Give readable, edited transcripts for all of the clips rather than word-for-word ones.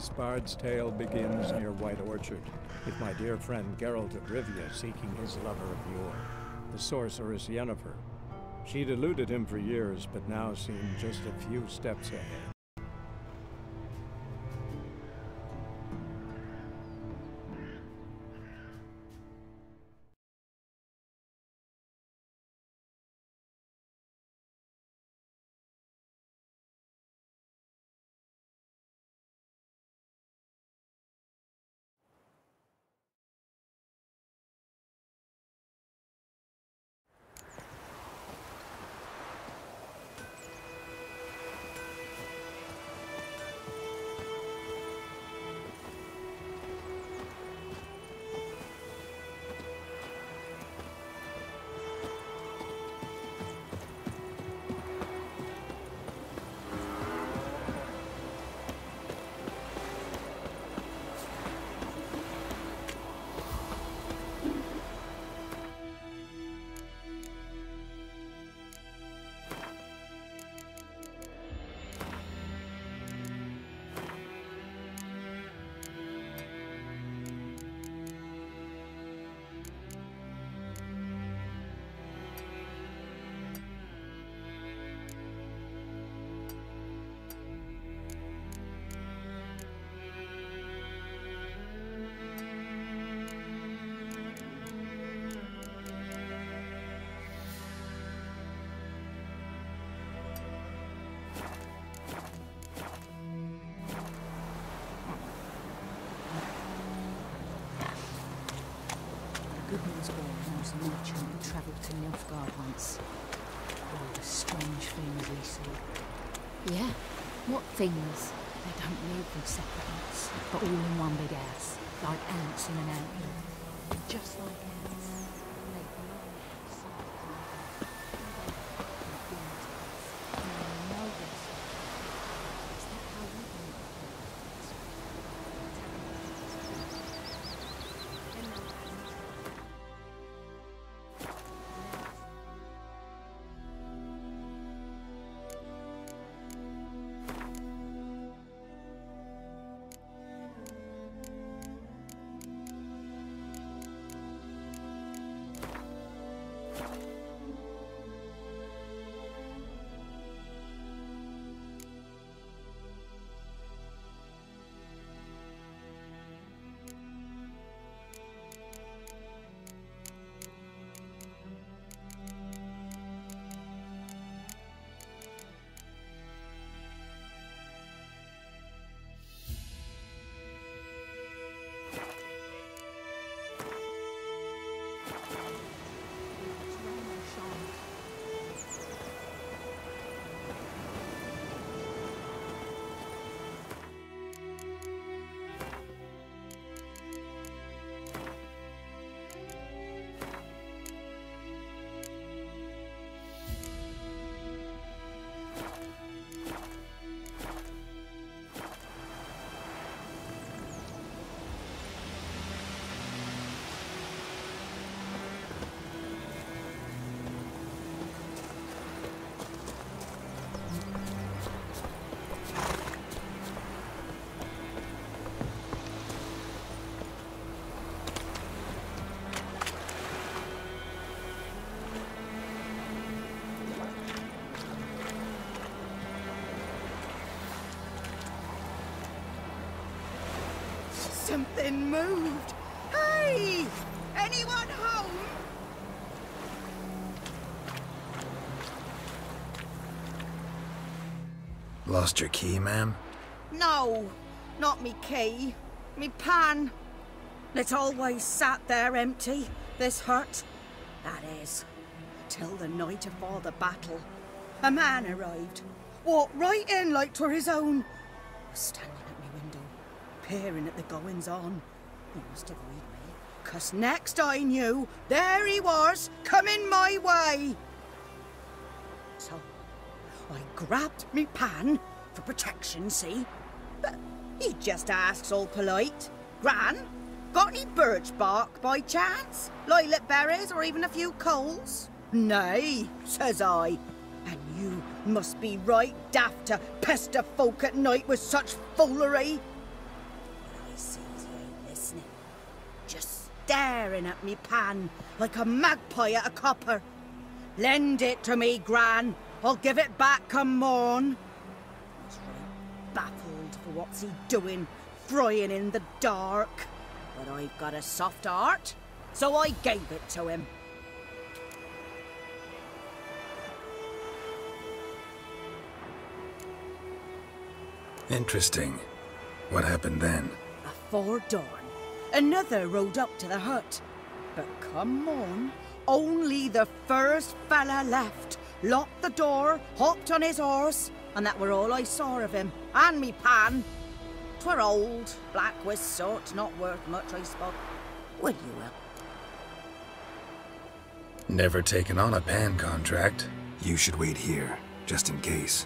This bard's tale begins near White Orchard, with my dear friend Geralt of Rivia seeking his lover of yore, the sorceress Yennefer. She'd eluded him for years, but now seemed just a few steps ahead. Goodman's Ball knows a merchant who travelled to Nilfgaard once. All the strange things we see. Yeah? What things? They don't live in separate huts, but all in one big house, like ants in an anthill. Just like ants. They belong inside the mother. And they know this. Is that how we do it? Something moved. Hey! Anyone home? Lost your key, ma'am? No, not me key. Me pan. It's always sat there empty, this hut. That is, till the night of all the battle. A man arrived. Walked right in like 'twere his own. Was standing at me window, peering at the goings-on. He must have read me, 'cause next I knew, there he was, coming my way. So, I grabbed me pan, for protection, see? But he just asks all polite, Gran, got any birch bark by chance? Lilac berries or even a few coals? Nay, says I. And you must be right daft to pester folk at night with such foolery. staring at me pan like a magpie at a copper. Lend it to me, Gran. I'll give it back come morn. I was right baffled for what's he doing, frying in the dark. But I've got a soft heart, so I gave it to him. Interesting. What hafpened then? Afore dawn, another rode up to the hut. But come on, only the first fella left, locked the door, hopped on his horse, and that were all I saw of him, and me pan. 'Twere old, black with soot, not worth much, I suppose. Will you will? Never taken on a pan contract. You should wait here, just in case.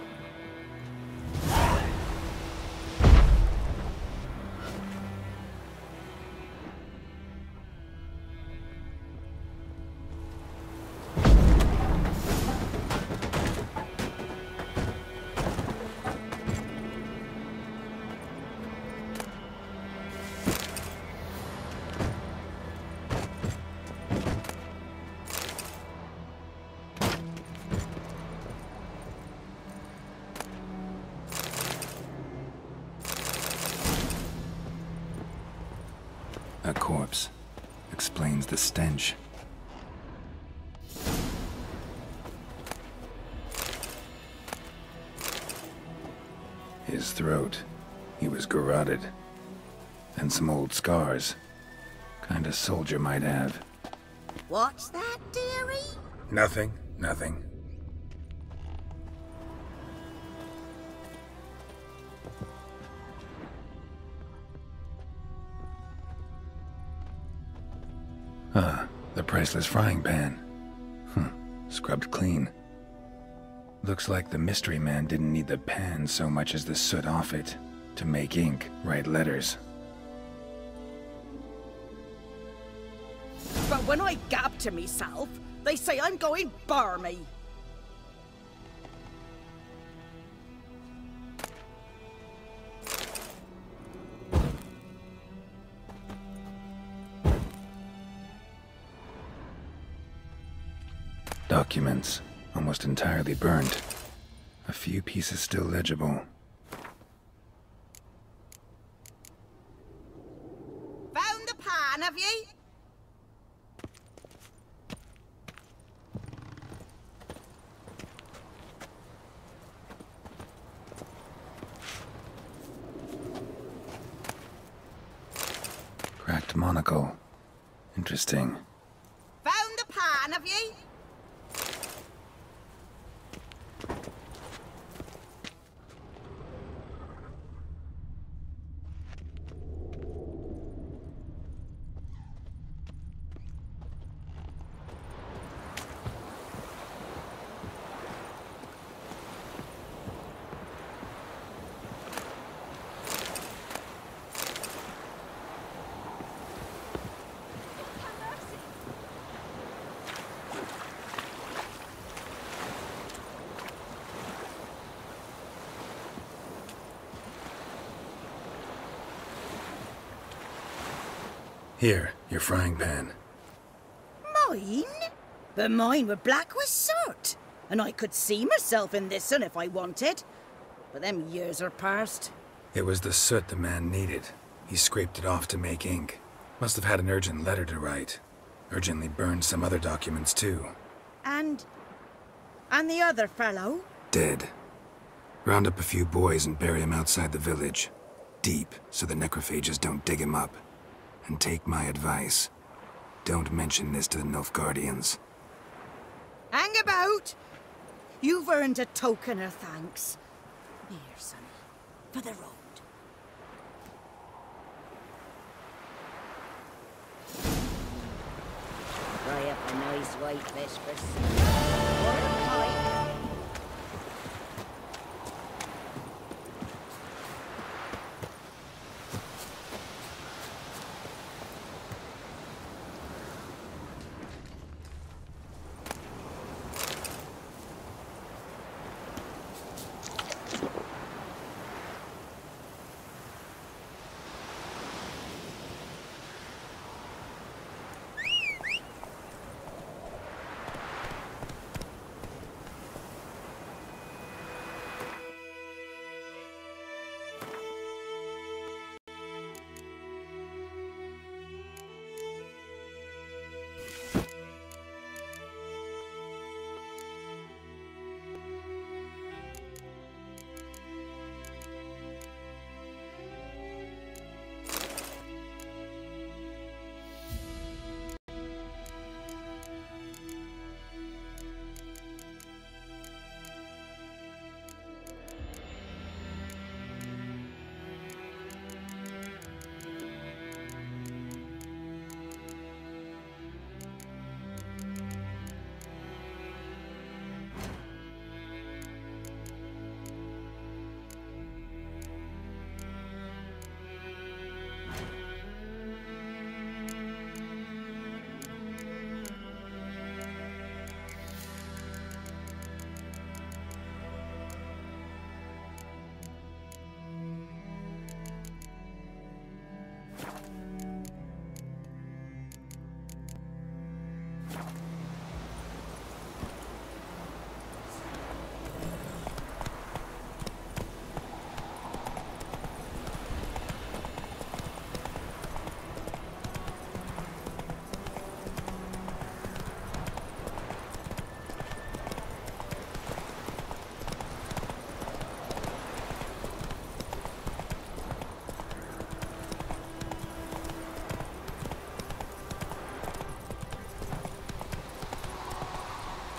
A corpse. Explains the stench. His throat. He was garroted. And some old scars. Kinda soldier might have. What's that, dearie? Nothing. Nothing. The priceless frying pan. Scrubbed clean. Looks like the mystery man didn't need the pan so much as the soot off it to make ink, write letters. But when I gab to myself, they say I'm going barmy. Documents, almost entirely burned. A few pieces still legible. Found the pan, have ye? Cracked monocle. Interesting. Found the pan, have ye? Here, your frying pan. Mine? But mine were black with soot. And I could see myself in this one if I wanted. But them years are past. It was the soot the man needed. He scraped it off to make ink. Must have had an urgent letter to write. Urgently burned some other documents too. And the other fellow? Dead. Round up a few boys and bury him outside the village. Deep, so the necrophages don't dig him up. And take my advice. Don't mention this to the Nilfgaardians. Hang about! You've earned a token of thanks. Here, sonny, for the road. Fry up a nice white fish for supper. Or a pie.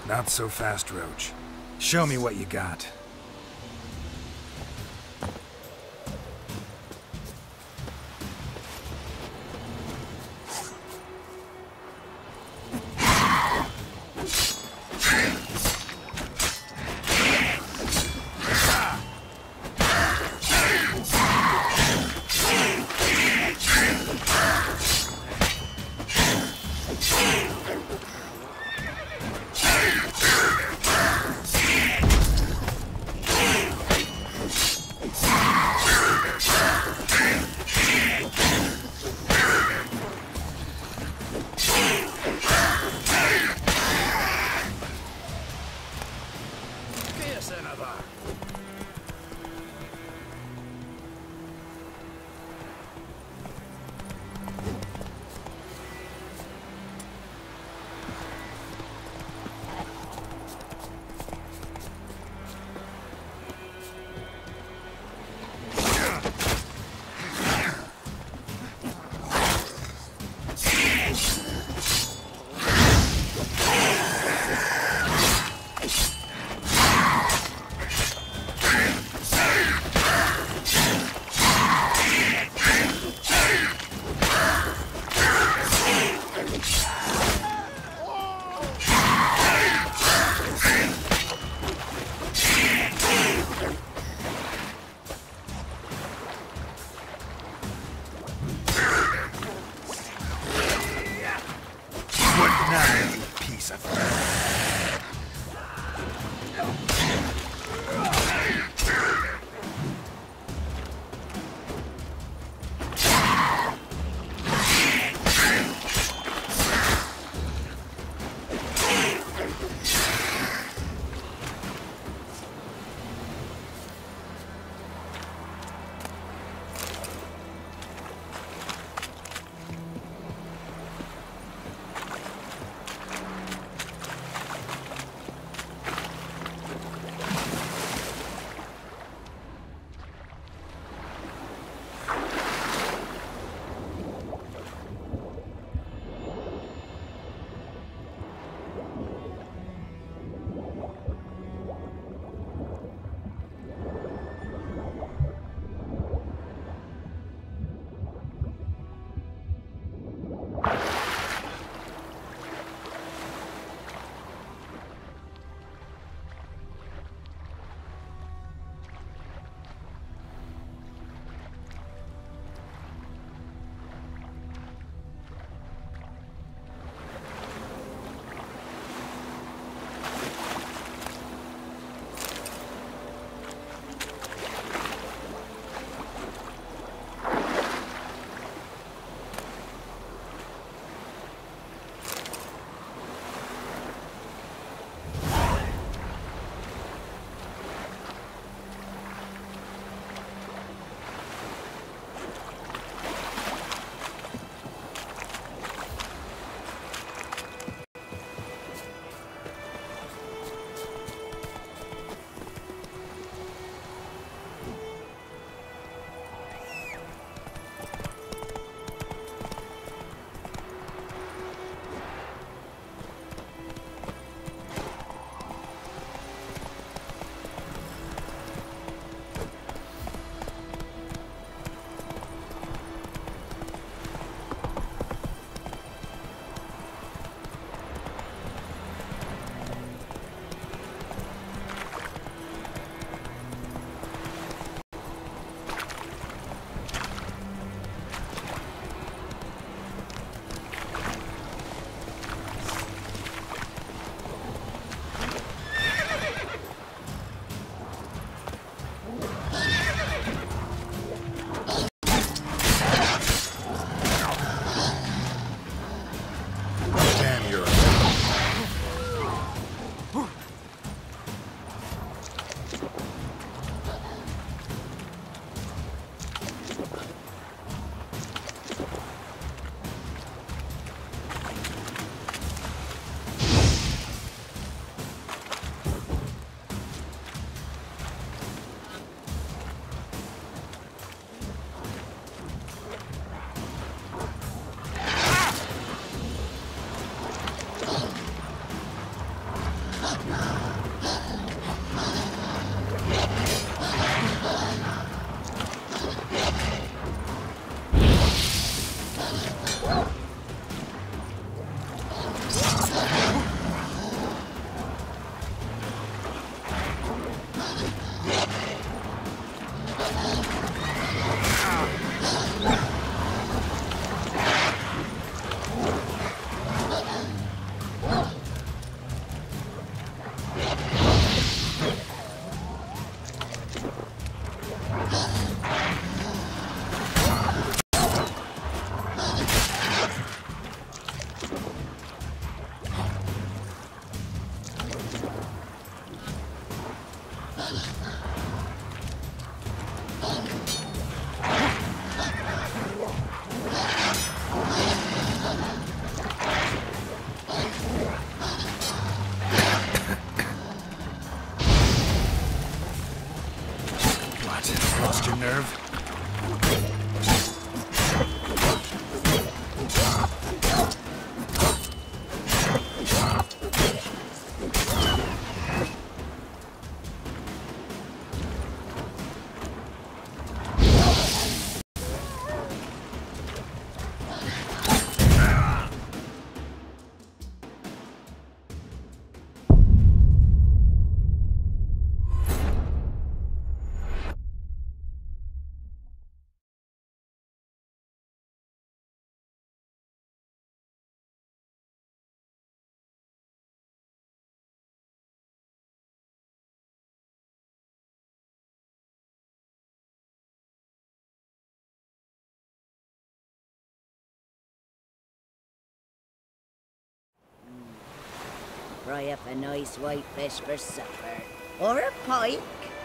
Not so fast, Roach. Show me what you got. fry up a nice white fish for supper. Or a pike.